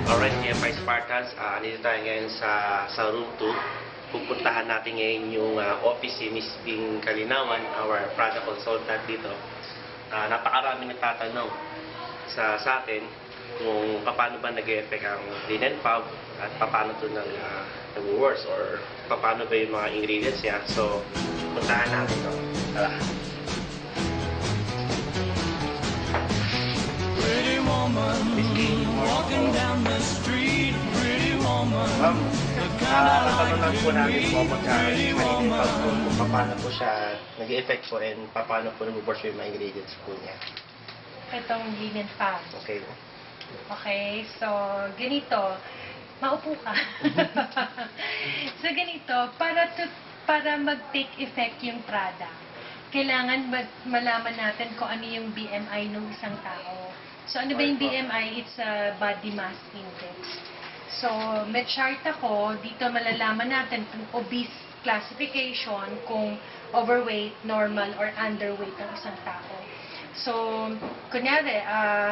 Alright, TFI Spartans, nandito tayo ngayon sa room 2. Pupuntahan natin ngayon yung office ni Ms. Bing Kalinawan, our product consultant dito. Napakaraming nagtatanong sa atin kung paano ba nag-e-effect ang linen pub at paano ito nag-works or paano ba yung mga ingredients niya. So, puntahan natin ito. Tara! Pretty woman, walking down the street, pretty woman. Ma'am, natanong po namin po sa kanina kung paano po siya nag-effect po and paano po nag-work yung mga ingredients po niya. Itong linen pad. Okay. Okay, so ganito. Maupo ka. So ganito, para mag-take effect yung product, kailangan malaman natin kung ano yung BMI ng isang tao. So ano ba yung BMI? It's a body mass index. So may chart ako, dito malalaman natin kung obese classification, kung overweight, normal, or underweight ang isang tao. So, kunyari,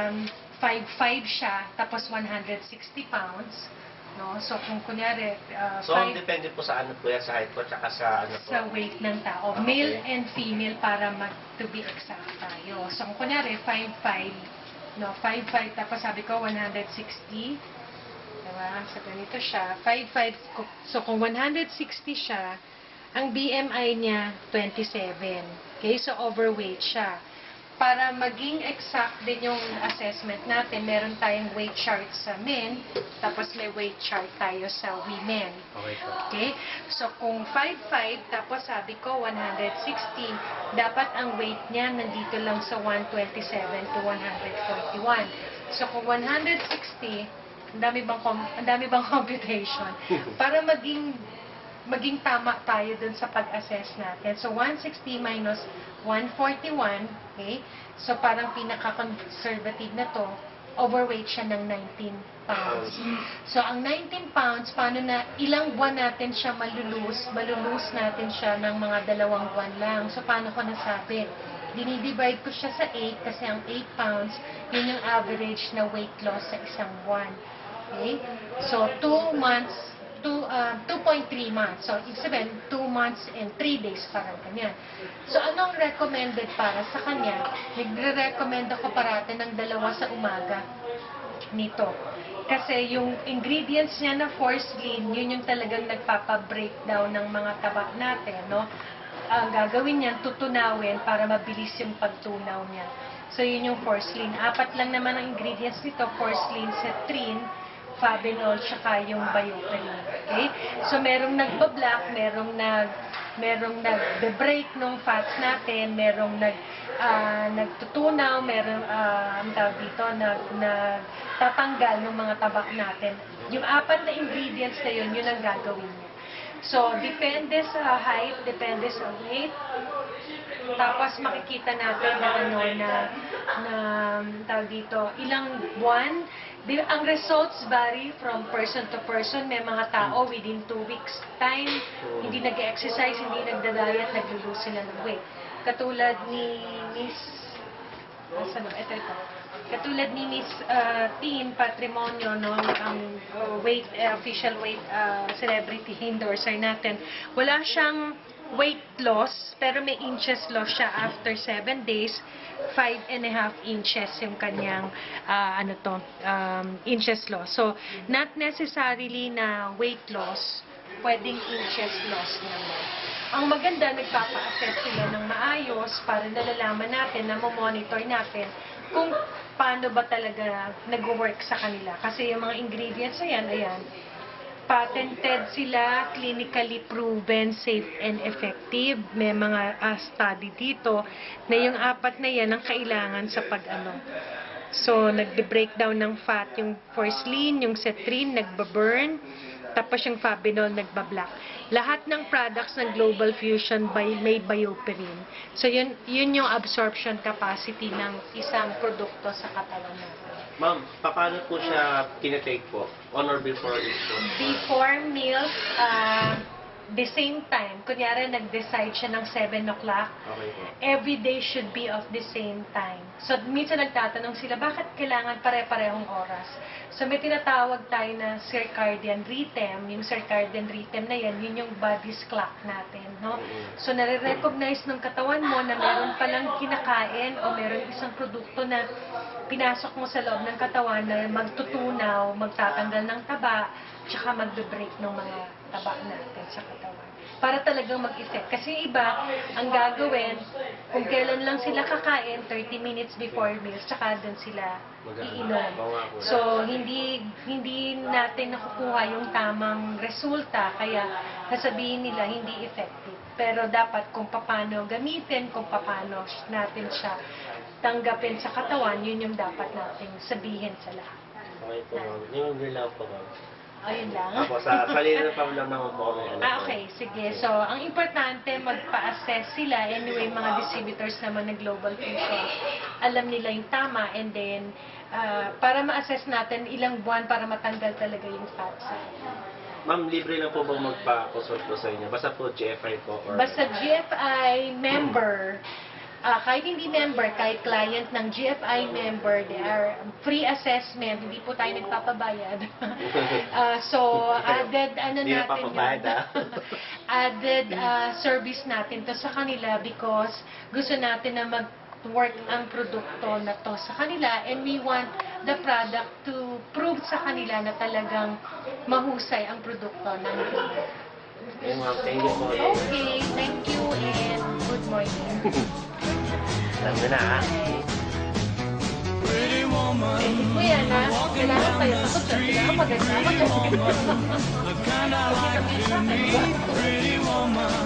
5'5" siya, tapos 160 pounds. No? So, kung kunyari, So, depende po sa ano po yan, sa height po, tsaka sa ano po? sa weight ng tao. Okay. Male and female para to be exact tayo. So, kung kunyari, 5'5", no, 5'5", tapos sabi ko, 160. Diba? So, ganito siya. 5'5", so kung 160 siya, ang BMI niya, 27. Okay? So, overweight siya. Para maging exact din yung assessment natin, meron tayong weight chart sa men, tapos may weight chart tayo sa women. Okay po. Okay? So, kung 5'5", tapos sabi ko 160, dapat ang weight niya nandito lang sa 127 to 141. So, kung 160, ang dami bang computation? Para maging tama tayo dun sa pag-assess natin. So, 160 minus 141, okay? So, parang pinaka-conservative na to, overweight siya ng 19 pounds. So, ang 19 pounds, paano na, ilang buwan natin siya malulus natin siya ng mga 2 buwan lang. So, paano ko nasabi? Dinidivide ko siya sa 8 kasi ang 8 pounds, yun yung average na weight loss sa isang buwan. Okay? So, 2 months, 2.3 months. So, ibig sabihin, 2 months and 3 days, parang ganyan. So, anong recommended para sa kanya? Nagre-recommend ako parate ng 2 sa umaga nito. Kasi yung ingredients niya na force lean, yun yung talagang nagpapa-breakdown ng mga taba natin, no? Ang gagawin niyan, tutunawin para mabilis yung pagtunaw niya. So, yun yung force lean. 4 lang naman ang ingredients nito, force lean, cetrin, Fabinol, tsaka yung Bioperin. Okay? So, merong nagba-black, merong nag-break ng fats natin, merong nagtutunaw, merong, ang tawag dito, nagtatanggal ng mga tabak natin. Yung 4 na ingredients na yun ang gagawin niya. So, depende sa height, depende sa weight. Tapos, makikita natin na tawag dito, ilang buwan. Ang results vary from person to person. May mga tao within 2 weeks time, hindi nag-exercise, hindi nagda-diet, nag-lose sila ng weight. Katulad ni Miss Katulad ni Miss Teen Patrimonio, no, ang official weight celebrity endorser natin. Wala siyang weight loss, pero may inches loss siya after 7 days, 5.5 inches yung kanyang inches loss. So, not necessarily na weight loss, pwedeng inches loss naman. Ang maganda, nagpapa-assess sila ng maayos para nalalaman natin, na monitor natin kung paano ba talaga nag-work sa kanila. Kasi yung mga ingredients na yan, ayan, patented sila, clinically proven, safe and effective. May mga study dito na yung 4 na yan ang kailangan sa pag-ano. So, nagbe-breakdown ng fat yung force lean, yung cetrin, nagba-burn, tapos yung Fabinol, nagba-black. Lahat ng products ng Global Fusion may Bioperin. So, yun yung absorption capacity ng isang produkto sa katawan natin. Ma'am, paano po siya tinitake po? On or before each food? Before meals, the same time. Kunyari, nag-decide siya ng 7 o'clock. Okay po. Every day should be of the same time. So, minsan nagtatanong sila, bakit kailangan pare-parehong oras? So, may tinatawag tayo na circadian rhythm. Yung circadian rhythm na yan, yun yung body's clock natin, no? So, nare-recognize ng katawan mo na meron palang kinakain o meron isang produkto na pinasok mo sa loob ng katawan na magtutunaw, magtatanggal ng taba, tsaka magbe-break ng mga taba natin sa katawan. Para talagang mag-effect. Kasi iba, ang gagawin, kung kailan lang sila kakain, 30 minutes before meals, tsaka doon sila iinom. So, hindi natin nakukuha yung tamang resulta, kaya sasabihin nila hindi effective. Pero dapat kung paano gamitin, kung paano natin siya tanggapin sa katawan, yun yung dapat nating sabihin sa lahat. Okay po, ma'am. Yung relaw po, ma'am. Ayun lang. Ako, sa linya pa lang naman po kami. Okay, sige. So, ang importante, magpa-assess sila. Anyway, mga distributors naman ng Global Fusion, alam nila yung tama, and then, para ma-assess natin ilang buwan para matanggal talaga yung fat sa Ma'am, libre lang po bang magpa-consult po sa inyo? Basta po GFI po? Or... Basta GFI member, kahit hindi member, kahit client ng GFI member, they are free assessment, hindi po tayo nagpapabayad. So, added, Hindi na papabayad, added service natin to sa kanila because gusto natin na mag-work ang produkto na to sa kanila, and we want the product to prove sa kanila na talagang mahusay ang produkto ng nila. Okay, ma'am. Thank you po. Okay, thank you and good morning. Alam mo na, ha? Pretty woman, Edit mo yan, ha? Kailangan kayo takot siya. Kailangan maganda. the kind I like to meet. Pretty woman,